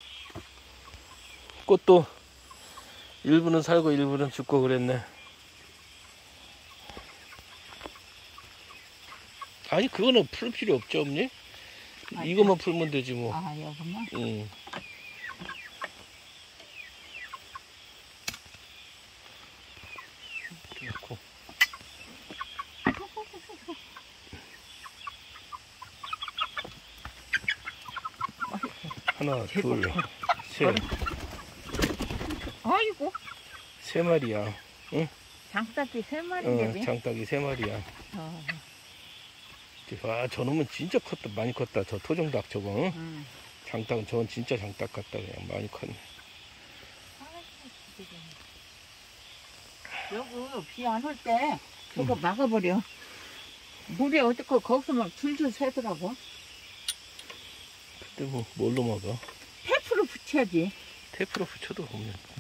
꽃도 일부는 살고 일부는 죽고 그랬네. 아니 그거는 풀 필요 없죠 언니? 이것만 풀면 되지 뭐. 아, 이거만? 응. 그렇고. 하나, 둘, 셋. 아이고. 세 마리야. 응? 장닭이 3마리인데. 장닭이 세 마리야. 와, 저놈은 진짜 컸다. 많이 컸다. 저 토종닭 저거. 응? 장닭은 저건 진짜 장닭 같다. 그냥 많이 컸네. 여기 비 안 올 때 저거 막아버려. 물이 어떻게 거기서 막 줄줄 새더라고. 그때 뭐 뭘로 먹어? 테이프로 붙여야지. 테이프로 붙여도 보면